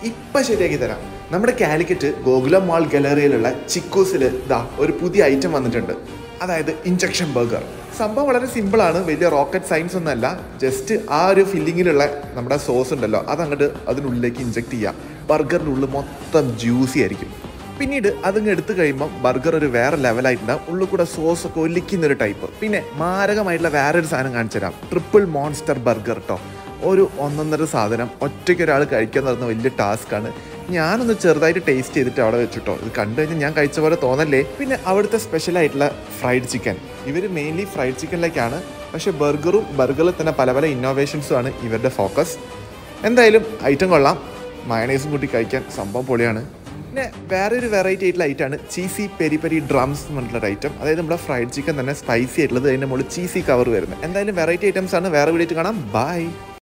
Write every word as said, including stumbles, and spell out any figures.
ഇപ്പം ശരിയാക്കി തരാം. നമ്മുടെ കാലിക്കറ്റ് ഗോകുലം മാൾ ഗാലറിയിലുള്ള ചിക്കൂസിൽ ഇതാ ഒരു പുതിയ ഐറ്റം വന്നിട്ടുണ്ട്. അതായത് ഇഞ്ചക്ഷൻ ബർഗർ. സംഭവം വളരെ സിമ്പിളാണ്, വലിയ റോക്കറ്റ് സയൻസ് ഒന്നുമല്ല. ജസ്റ്റ് ആ ഒരു ഫില്ലിങ്ങിലുള്ള നമ്മുടെ സോസ് ഉണ്ടല്ലോ അതങ്ങോട്ട് അതിനുള്ളിലേക്ക് ഇഞ്ചക്ട് ചെയ്യാം. ബർഗറിൻ്റെ ഉള്ളിൽ മൊത്തം ജ്യൂസി ആയിരിക്കും. പിന്നീട് അതങ്ങ് എടുത്തു കഴിയുമ്പോൾ ബർഗർ ഒരു വേറെ ലെവലായിട്ടുണ്ടാകും. ഉള്ളിൽ കൂടെ സോസൊക്കെ ഒലിക്കുന്നൊരു ടൈപ്പ്. പിന്നെ മാരകമായിട്ടുള്ള വേറൊരു സാധനം കാണിച്ചു തരാം. ട്രിപ്പിൾ മോൺസ്റ്റർ ബർഗർ കേട്ടോ. ഒരു ഒന്നൊന്നര സാധനം ഒറ്റയ്ക്ക് ഒരാൾ കഴിക്കാൻ നടന്ന വലിയ ടാസ്ക്കാണ്. ഞാനൊന്ന് ചെറുതായിട്ട് ടേസ്റ്റ് ചെയ്തിട്ട് അവിടെ വെച്ചിട്ടോ. ഇത് കണ്ടു കഴിഞ്ഞാൽ ഞാൻ കഴിച്ച പോലെ തോന്നല്ലേ. പിന്നെ അവിടുത്തെ സ്പെഷ്യലായിട്ടുള്ള ഫ്രൈഡ് ചിക്കൻ. ഇവർ മെയിൻലി ഫ്രൈഡ് ചിക്കനിലേക്കാണ്, പക്ഷേ ബർഗറും ബർഗറിൽ തന്നെ പല പല ഇന്നോവേഷൻസും ആണ് ഇവരുടെ ഫോക്കസ്. എന്തായാലും ഐറ്റം കൊള്ളാം. മയണൈസും കൂട്ടി കഴിക്കാൻ സംഭവം പൊളിയാണ്. പിന്നെ വേറെ ഒരു വെറൈറ്റി ആയിട്ടുള്ള ഐറ്റമാണ് ചീസി പെരി പെരി ഡ്രംസ് എന്ന് പറഞ്ഞിട്ടുള്ള ഐറ്റം. അതായത് നമ്മുടെ ഫ്രൈഡ് ചിക്കൻ തന്നെ സ്പൈസി ആയിട്ടുള്ളത്, അതിൻ്റെ മുകളിൽ ചീസി കവർ വരുന്നത്. എന്തായാലും വെറൈറ്റി ഐറ്റംസ് ആണ്. വേറെ വീഡിയോ കാണാം. ബൈ.